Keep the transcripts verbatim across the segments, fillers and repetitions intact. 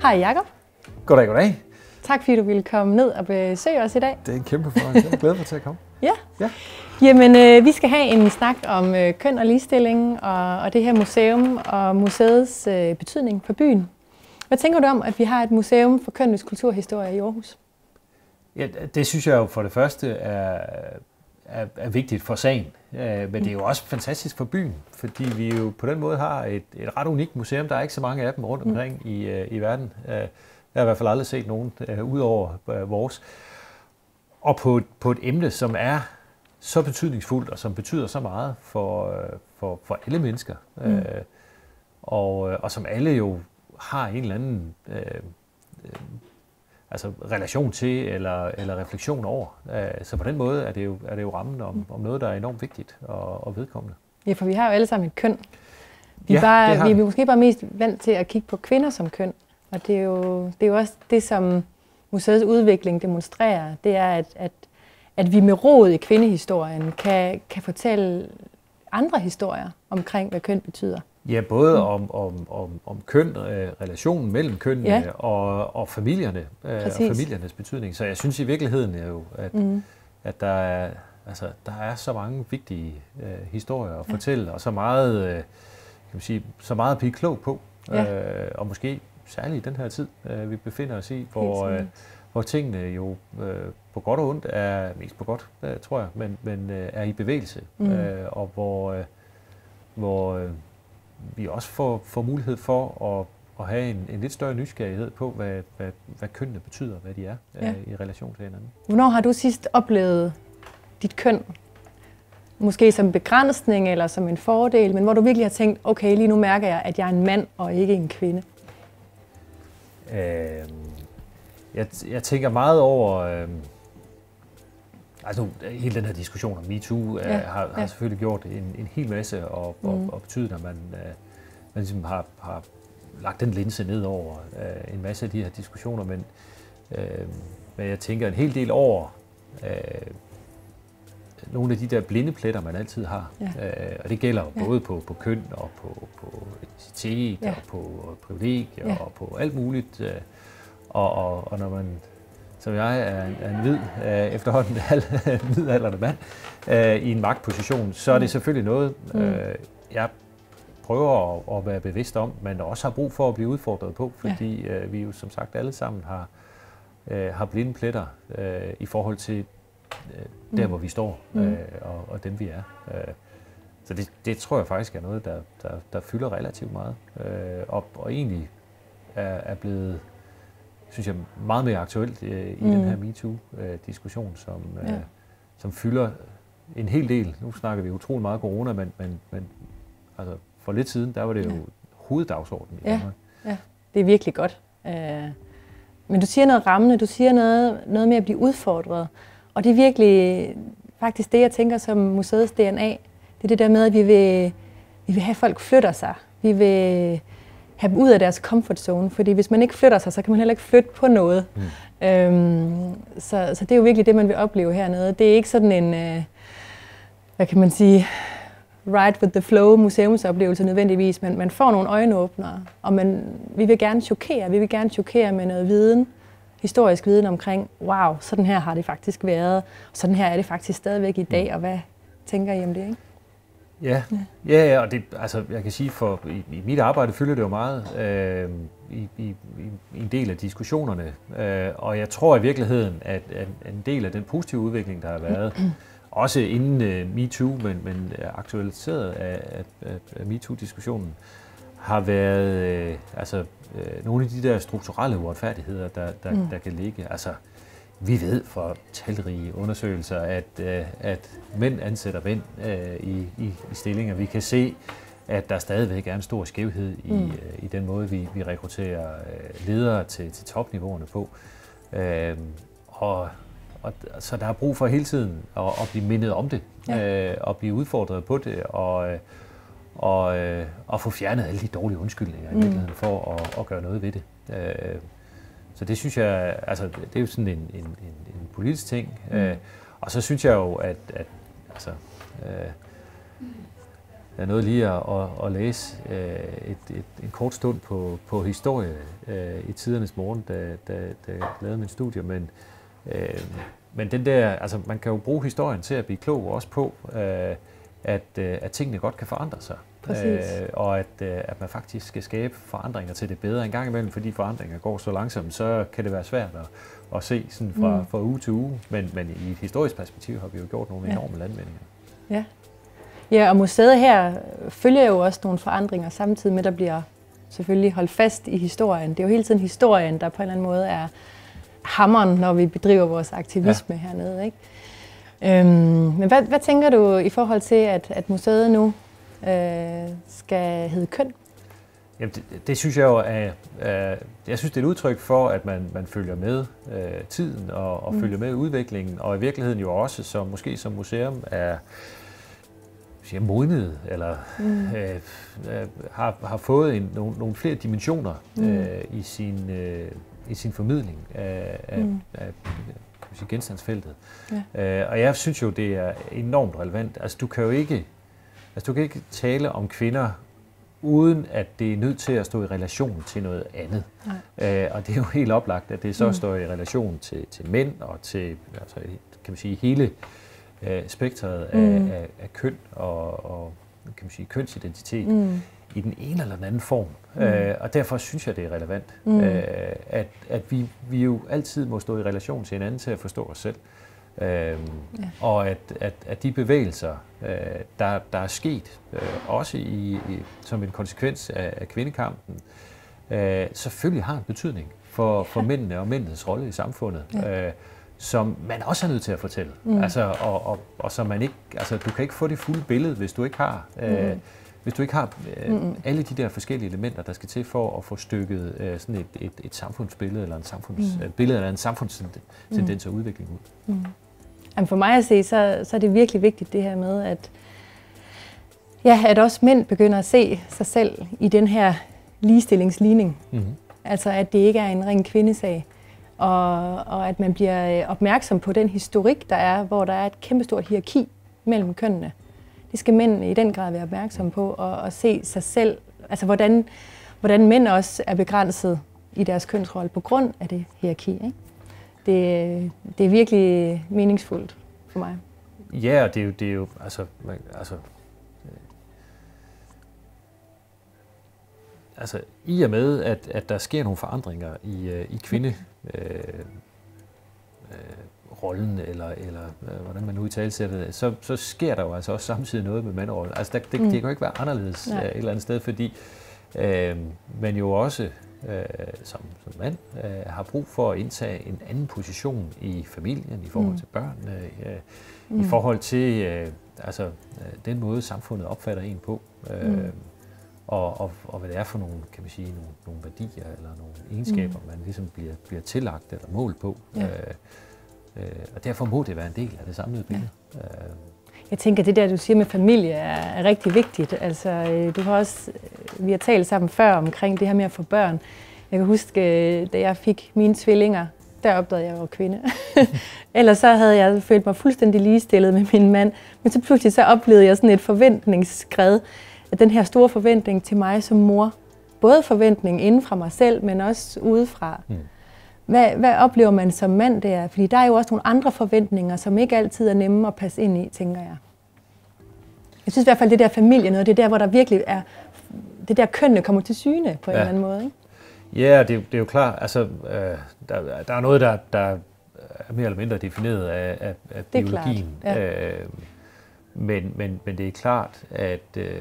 Hej Jakob. Goddag, goddag. Tak fordi du ville komme ned og besøge os i dag. Det er en kæmpe fornøjelse. Jeg glæder mig til at komme. Ja. ja. Jamen, øh, vi skal have en snak om øh, køn og ligestilling og, og det her museum og museets øh, betydning for byen. Hvad tænker du om, at vi har et museum for kønnes kulturhistorie i Aarhus? Ja, det synes jeg jo for det første er, er, er vigtigt for sagen. Men det er jo også fantastisk for byen, fordi vi jo på den måde har et, et ret unikt museum. Der er ikke så mange af dem rundt omkring mm. i, i verden. Jeg har i hvert fald aldrig set nogen uh, ud over uh, vores. Og på, på et emne, som er så betydningsfuldt og som betyder så meget for, uh, for, for alle mennesker. Mm. Uh, og, og som alle jo har en eller anden uh, uh, altså relation til eller, eller refleksion over. Uh, så på den måde er det jo, er det jo rammen om, om noget, der er enormt vigtigt og, og vedkommende. Ja, for vi har jo alle sammen et køn. Vi, ja, bare, vi er måske bare mest vant til at kigge på kvinder som køn. Og det er, jo, det er jo også det, som museets udvikling demonstrerer, det er, at, at, at vi med rod i kvindehistorien kan, kan fortælle andre historier omkring, hvad køn betyder. Ja, både mm. om, om, om, om køn, relationen mellem kønnene ja. og, og familierne, Præcis. og familiernes betydning. Så jeg synes i virkeligheden er jo, at, mm. at der, er, altså, der er så mange vigtige uh, historier at ja. fortælle, og så meget, uh, kan man sige, så meget at blive klog på, ja. uh, og måske særligt i den her tid, øh, vi befinder os i, hvor, øh, hvor tingene jo øh, på godt og ondt er, mest på godt, øh, tror jeg, men, men øh, er i bevægelse, mm. øh, og hvor, øh, hvor øh, vi også får, får mulighed for at, at have en, en lidt større nysgerrighed på, hvad, hvad, hvad kønnene betyder, hvad de er ja. øh, i relation til hinanden. Hvornår har du sidst oplevet dit køn? Måske som begrænsning eller som en fordel, men hvor du virkelig har tænkt, okay, lige nu mærker jeg, at jeg er en mand og ikke en kvinde? Øh, jeg, jeg tænker meget over, øh, altså hele den her diskussion om MeToo øh, ja, har, har ja. selvfølgelig gjort en, en hel masse og, mm. og, og betydet, at man, øh, man ligesom har, har lagt den linse ned over øh, en masse af de her diskussioner, men, øh, men jeg tænker en hel del over øh, nogle af de der blinde pletter, man altid har. Ja. Øh, og det gælder ja. både på, på køn og på, på etnicitet ja. og på privilegier ja. og på alt muligt. Øh, og, og, og når man, som jeg er en, er en hvid, øh, efterhånden midaldrende mand, øh, i en magtposition, så er det selvfølgelig noget, øh, jeg prøver at, at være bevidst om, men også har brug for at blive udfordret på, fordi ja. øh, vi jo som sagt alle sammen har, øh, har blinde pletter øh, i forhold til der, hvor vi står, mm. øh, og, og dem vi er. Øh, så det, det tror jeg faktisk er noget, der, der, der fylder relativt meget, øh, og, og egentlig er, er blevet, synes jeg, meget mere aktuelt øh, i mm. den her MeToo-diskussion, som, øh, ja. som fylder en hel del. Nu snakker vi utrolig meget corona, men, men, men altså, for lidt siden, der var det jo ja. hoveddagsordenen i ja. Danmark. Ja, det er virkelig godt. Øh, men du siger noget rammende, du siger noget, noget med at blive udfordret. Og det er virkelig faktisk det, jeg tænker som museets D N A. Det er det der med, at vi vil, vi vil have, at folk flytter sig. Vi vil have dem ud af deres comfort zone, fordi hvis man ikke flytter sig, så kan man heller ikke flytte på noget. Mm. Øhm, så, så det er jo virkelig det, man vil opleve hernede. Det er ikke sådan en, øh, hvad kan man sige, ride with the flow museumsoplevelse nødvendigvis, men man får nogle øjenåbnere, og man, vi vil gerne chokere. Vi vil gerne chokere med noget viden, historisk viden omkring, wow, sådan her har det faktisk været, og sådan her er det faktisk stadigvæk i dag, og hvad tænker I om det, ikke? Ja, ja, ja og det, altså, jeg kan sige, for i, i mit arbejde fylder det jo meget øh, i, i, i en del af diskussionerne, øh, og jeg tror i virkeligheden, at, at en del af den positive udvikling, der har været, også inden uh, MeToo, men, men aktualiseret af, af, af MeToo-diskussionen, har været øh, altså, øh, nogle af de der strukturelle uretfærdigheder, der, der, mm. der kan ligge. Altså, vi ved fra talrige undersøgelser, at, øh, at mænd ansætter mænd øh, i, i, i stillinger. Vi kan se, at der stadigvæk er en stor skævhed i, mm. øh, i den måde, vi, vi rekrutterer øh, ledere til, til topniveauerne på. Øh, og, og, så der er brug for hele tiden at, at blive mindet om det, ja. øh, og blive udfordret på det, og, og, øh, og få fjernet alle de dårlige undskyldninger mm. i virkeligheden for at, at gøre noget ved det. Øh, Så det synes jeg, altså det er jo sådan en, en, en, en politisk ting. Mm. Øh, og så synes jeg jo, at, at altså, øh, jeg nåede lige at, at, at læse øh, et, et, en kort stund på, på historie øh, i tidernes morgen, da, da, da jeg lavede min studie, men, øh, men den der, altså man kan jo bruge historien til at blive klog også på, øh, at, øh, at tingene godt kan forandre sig. Øh, og at, øh, at man faktisk skal skabe forandringer til det bedre en gang imellem, fordi forandringer går så langsomt, så kan det være svært at, at se sådan fra, mm. fra uge til uge, men, men i et historisk perspektiv har vi jo gjort nogle enorme ja. landvindinger. Ja. Ja, og museet her følger jo også nogle forandringer, samtidig med, at der bliver selvfølgelig holdt fast i historien. Det er jo hele tiden historien, der på en eller anden måde er hammeren, når vi bedriver vores aktivisme ja. hernede, ikke? Øhm, men hvad, hvad tænker du i forhold til, at, at museet nu øh, skal hedde køn? Jamen, det, det synes jeg jo er, er, jeg synes det er et udtryk for, at man, man følger med øh, tiden og, og mm. følger med udviklingen, og i virkeligheden jo også, som måske som museum er siger, modnet, eller mm. øh, øh, har, har fået en, nogle, nogle flere dimensioner mm. øh, i, sin, øh, i sin formidling af, af, mm. af, af sige, genstandsfeltet. Ja. Øh, og jeg synes jo, det er enormt relevant. Altså, du kan jo ikke, altså, du kan ikke tale om kvinder, uden at det er nødt til at stå i relation til noget andet. Øh, og det er jo helt oplagt, at det så mm. står i relation til, til mænd og til altså, kan man sige, hele øh, spektret af, mm. af, af køn og, og kan man sige, kønsidentitet mm. i den ene eller den anden form. Mm. Øh, og derfor synes jeg, det er relevant, mm. øh, at, at vi, vi jo altid må stå i relation til hinanden til at forstå os selv. Øhm, ja. Og at, at, at de bevægelser, øh, der, der er sket, øh, også i, i, som en konsekvens af, af kvindekampen, øh, selvfølgelig har en betydning for, for mændene og mændenes rolle i samfundet, ja. øh, som man også er nødt til at fortælle. Mm. Altså, og, og, og så man ikke, altså, du kan ikke få det fulde billede, hvis du ikke har, øh, mm. hvis du ikke har øh, mm. alle de der forskellige elementer, der skal til for at få stykket øh, sådan et, et, et samfundsbillede eller en samfunds, mm. et billede eller en samfundstendens og udvikling ud. Mm. Jamen for mig at se, så, så er det virkelig vigtigt det her med, at, ja, at også mænd begynder at se sig selv i den her ligestillingsligning. Mm-hmm. Altså at det ikke er en ren kvindesag, og, og at man bliver opmærksom på den historik, der er, hvor der er et kæmpestort hierarki mellem kønnene. Det skal mænd i den grad være opmærksomme på, og, og se sig selv, altså hvordan, hvordan mænd også er begrænset i deres kønsrolle på grund af det hierarki, ikke? Det, det er virkelig meningsfuldt for mig. Ja, og det er jo, det er jo altså, altså, altså i og med, at, at der sker nogle forandringer i, i kvinde øh, øh, rollen, eller, eller øh, hvordan man nu i tale sætter det, så, så sker der jo altså også samtidig noget med manderollen. Altså der, det, mm. det kan jo ikke være anderledes øh, et eller andet sted, fordi øh, man jo også Øh, som, som mand øh, har brug for at indtage en anden position i familien, i forhold mm. til børnene, øh, mm. i forhold til øh, altså, øh, den måde, samfundet opfatter en på, øh, mm. og, og, og hvad det er for nogle, kan man sige, nogle, nogle værdier eller nogle egenskaber, mm. man ligesom bliver, bliver tillagt eller målt på. Ja. Øh, øh, og derfor må det være en del af det samlede billede. Ja. Øh, Jeg tænker, det der, du siger med familie, er, er rigtig vigtigt. Altså, du har også, vi har talt sammen før omkring det her med at få børn. Jeg kan huske, da jeg fik mine tvillinger, der opdagede jeg, at jeg var kvinde. Ellers så havde jeg følt mig fuldstændig ligestillet med min mand. Men så pludselig så oplevede jeg sådan et forventningsskred, at den her store forventning til mig som mor. Både forventning inden fra mig selv, men også udefra. Mm. Hvad, hvad oplever man som mand der? Fordi der er jo også nogle andre forventninger, som ikke altid er nemme at passe ind i, tænker jeg. Jeg synes i hvert fald, det der familie noget, det er der, hvor der virkelig er, det der kønnene kommer til syne på en ja. eller anden måde, ikke? Ja, det, det er jo klart. Altså, øh, der, der er noget, der, der er mere eller mindre defineret af, af, af biologien. Ja. Øh, men, men, men det er klart, at, øh,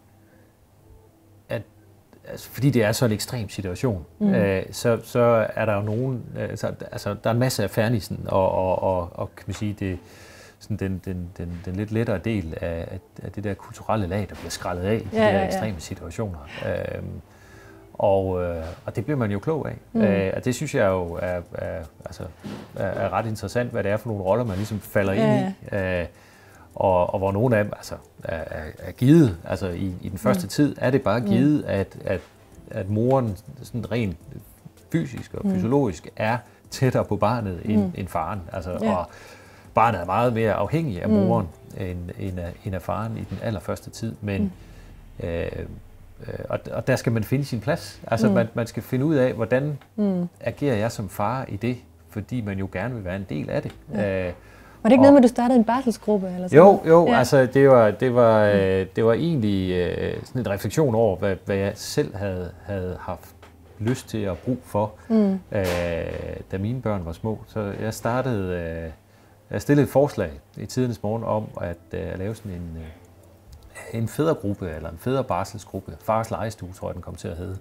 at altså, fordi det er så en ekstrem situation, mm. øh, så, så er der jo nogen, altså, altså der er en masse af fernisen, og, og, og, og kan man sige, det sådan den, den, den, den lidt lettere del af, af det der kulturelle lag, der bliver skrællet af i de ja, der ja, ja. ekstreme situationer. Øh, Og, øh, og det bliver man jo klog af. Mm. Øh, og det synes jeg jo er, er, altså, er, er ret interessant, hvad det er for nogle roller, man ligesom falder ja. ind i. Øh, og, og hvor nogle af dem altså, er, er, er givet. Altså i, i den første mm. tid er det bare givet, mm. at, at, at moren sådan rent fysisk og fysiologisk er tættere på barnet end, mm. end faren. Altså, ja. og, barnet er meget mere afhængig af moren mm. end, end, af, end af faren i den allerførste tid. Men, mm. øh, og, og der skal man finde sin plads. Altså mm. man, man skal finde ud af, hvordan mm. agerer jeg som far i det, fordi man jo gerne vil være en del af det. Ja. Øh, Var det ikke og, noget med, at du startede en barselsgruppe? Eller sådan? Jo, jo ja. altså det var, det var, øh, det var egentlig øh, sådan en refleksion over, hvad, hvad jeg selv havde, havde haft lyst til at bruge for, mm. øh, da mine børn var små. Så jeg startede, øh, jeg stillede et forslag i tidernes morgen om at, øh, at lave sådan en, øh, en fædregruppe, eller en fædrebarselsgruppe. Fars legestue, tror jeg, den kom til at hedde.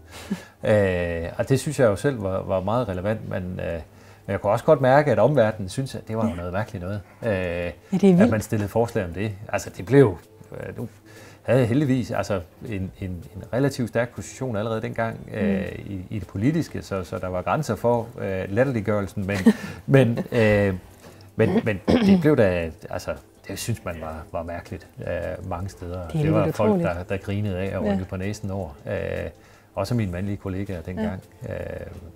øh, og det synes jeg jo selv var, var meget relevant, men, øh, men jeg kunne også godt mærke, at omverdenen synes, at det var jo noget mærkeligt noget, øh, ja, at man stillede forslag om det. Altså det blev... Øh, nu, havde heldigvis altså en, en, en relativt stærk position allerede dengang mm. øh, i, i det politiske, så, så der var grænser for øh, latterliggørelsen, men, men, øh, men, men det blev da, altså det synes man var, var mærkeligt øh, mange steder. Det, det var folk, der, der grinede af og rynkede ja. på næsen over. Øh, også mine mandlige kollegaer dengang. Ja. Øh,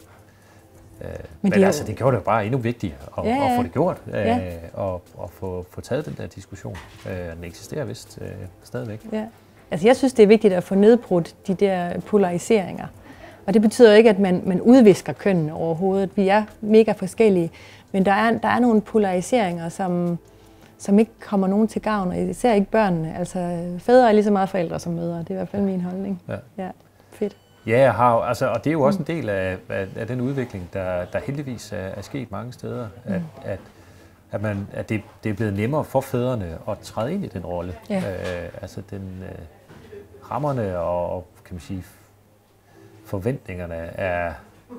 øh, men men altså, det gjorde det bare endnu vigtigere at, ja, ja. at få det gjort, øh, ja. og, og få, få taget den der diskussion. Øh, den eksisterer vist øh, stadigvæk. Ja. Altså, jeg synes, det er vigtigt at få nedbrudt de der polariseringer. Og det betyder ikke, at man, man udvisker kønnene overhovedet. Vi er mega forskellige, men der er, der er nogle polariseringer, som, som ikke kommer nogen til gavn, og især ikke børnene. Altså, fædre er lige så meget forældre som mødre. Det er i hvert fald min holdning. Ja, ja fedt. Ja, jeg har, altså, og det er jo også en del af, af, af den udvikling, der, der heldigvis er, er sket mange steder, mm. at, at, at, man, at det, det er blevet nemmere for fædrene at træde ind i den rolle. Ja. Øh, altså den øh, rammerne og, kan man sige, forventningerne er,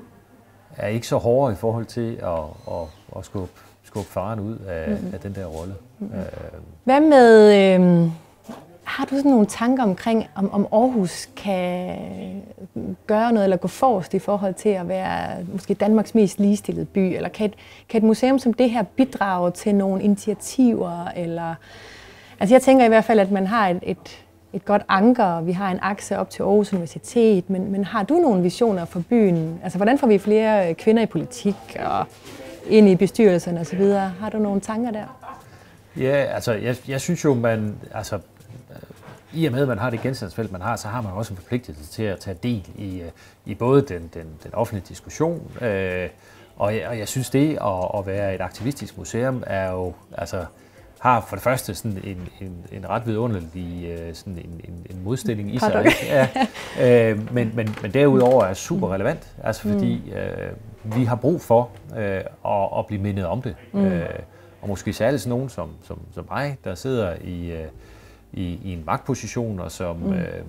er ikke så hårde i forhold til at, at, at skubbe, skubbe faren ud af, mm. af den der rolle. Mm. Øh. Hvad med... Øh... Har du sådan nogle tanker omkring, om, om Aarhus kan gøre noget eller gå forrest i forhold til at være måske Danmarks mest ligestillede by? Eller kan et, kan et museum som det her bidrage til nogle initiativer? Eller, altså jeg tænker i hvert fald, at man har et, et, et godt anker. Vi har en akse op til Aarhus Universitet. Men, men har du nogle visioner for byen? Altså hvordan får vi flere kvinder i politik og ind i bestyrelserne osv.? Har du nogle tanker der? Ja, altså jeg, jeg synes jo, man... Altså i og med, at man har det genstandsfelt, man har, så har man også en forpligtelse til at tage del i, i både den, den, den offentlige diskussion, øh, og, jeg, og jeg synes det at, at være et aktivistisk museum er jo, altså, har for det første sådan en, en, en ret vidunderlig sådan en, en, en modstilling i sig. Ja, øh, men, men, men derudover er super relevant, altså fordi øh, vi har brug for øh, at, at blive mindet om det. Mm. Øh, og måske særligt sådan nogen som, som, som mig, der sidder i øh, I, i en magtposition, og som mm. øh,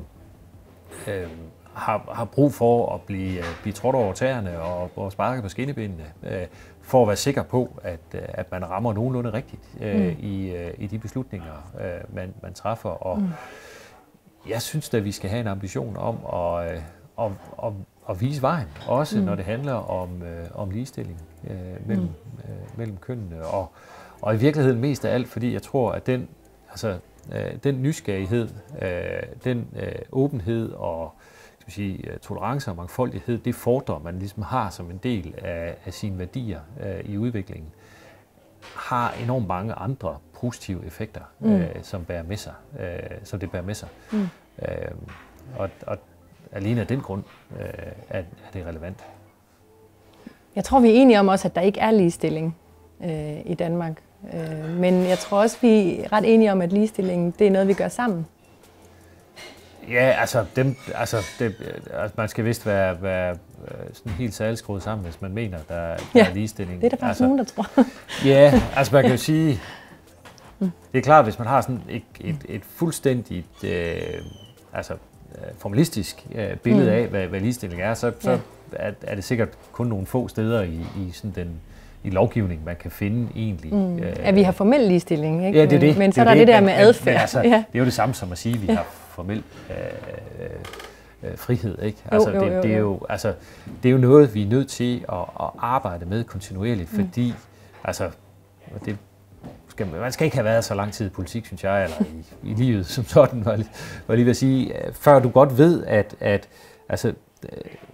øh, har, har brug for at blive, øh, blive trådt over tæerne og, og sparket på skinnebenene, øh, for at være sikker på, at, at man rammer nogenlunde rigtigt øh, mm. i, øh, i de beslutninger, øh, man, man træffer. Og mm. jeg synes at vi skal have en ambition om at, øh, at, at, at vise vejen, også mm. når det handler om, øh, om ligestilling øh, mellem, mm. øh, mellem kønnene. Og, og i virkeligheden mest af alt, fordi jeg tror, at den altså, den nysgerrighed, den åbenhed og skal sige, tolerance og mangfoldighed, det fordrer, man ligesom har som en del af, af sine værdier i udviklingen, har enormt mange andre positive effekter, mm. som bærer med sig, som det bærer med sig. Mm. Og, og alene af den grund er, er det relevant. Jeg tror, vi er enige om også, at der ikke er ligestilling øh, i Danmark. Men jeg tror også, vi er ret enige om, at ligestillingen, det er noget, vi gør sammen. Ja, altså, dem, altså, det, altså man skal vist være, være sådan helt særligt skruet sammen, hvis man mener, der, der ja, er ligestilling. det er der faktisk altså, nogen, der tror. Ja, altså man kan jo sige, det er klart, hvis man har sådan et, et, et fuldstændigt øh, altså, formalistisk øh, billede mm. af, hvad, hvad ligestilling er, så, så ja. er, er det sikkert kun nogle få steder i, i sådan den i lovgivning, man kan finde egentlig. Mm. At vi har formel ligestilling, ikke? Ja, det er det. Men, men så det er der det, det der men, med adfærd. Men, altså, ja. Det er jo det samme som at sige, at vi ja. har formel øh, øh, frihed, ikke? Altså, jo, jo, jo, det, det, er jo, altså, det er jo noget, vi er nødt til at, at arbejde med kontinuerligt, mm. fordi altså, det, skal, man skal ikke have været så lang tid i politik, synes jeg, eller i, i livet som sådan, var lige, var lige ved at sige, før du godt ved, at, at altså,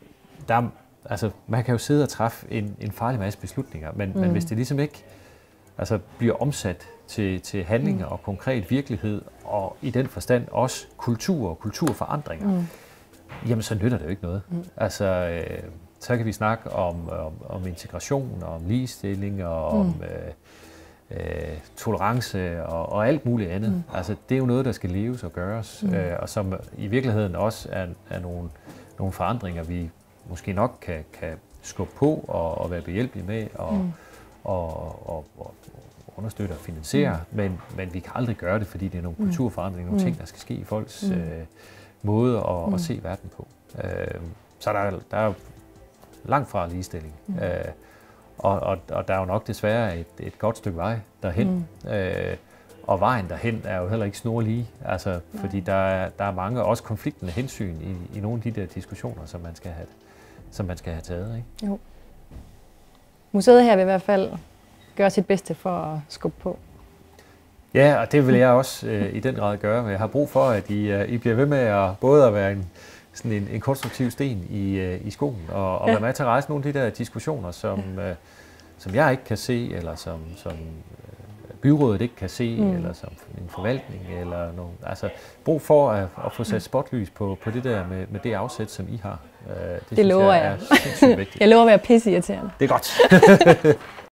der Altså, man kan jo sidde og træffe en, en farlig masse beslutninger, men, mm. men hvis det ligesom ikke altså bliver omsat til, til handlinger mm. og konkret virkelighed, og i den forstand også kultur og kulturforandringer, mm. jamen så nytter det jo ikke noget. Mm. Altså, øh, så kan vi snakke om, om, om integration, om ligestilling, og mm. om øh, øh, tolerance og, og alt muligt andet. Mm. Altså, det er jo noget, der skal leves og gøres, mm. øh, og som i virkeligheden også er, er nogle, nogle forandringer, vi måske nok kan, kan skubbe på og, og være behjælpelige med, og, mm. og, og, og understøtte og finansiere, mm. men, men vi kan aldrig gøre det, fordi det er nogle mm. kulturforandringer, nogle mm. ting, der skal ske i folks mm. øh, måde at, mm. at se verden på. Øh, så der, der er jo langt fra ligestilling. Mm. Øh, og, og, og der er jo nok desværre et, et godt stykke vej derhen. Mm. Øh, og vejen derhen er jo heller ikke snorlige, altså, fordi der er, der er mange også konfliktende hensyn i, i nogle af de der diskussioner, som man skal have, som man skal have taget. Ikke? Jo. Museet her vil i hvert fald gøre sit bedste for at skubbe på. Ja, og det vil jeg også øh, i den grad gøre. Men jeg har brug for, at I, uh, I bliver ved med at både at være en, sådan en, en konstruktiv sten i, uh, i skolen, og, og ja. være med til at rejse nogle af de der diskussioner, som, ja. uh, som jeg ikke kan se, eller som, som uh, byrådet ikke kan se, mm. eller som en forvaltning, eller noget. Altså, brug for at, at få sat spotlys på, på det der med, med det afsæt, som I har. Uh, det det lover jeg. Er jeg. jeg lover at være pisseirriterende. Det er godt.